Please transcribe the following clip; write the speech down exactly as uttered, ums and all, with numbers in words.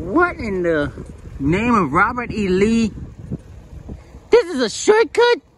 What in the name of Robert E. Lee? This is a shortcut?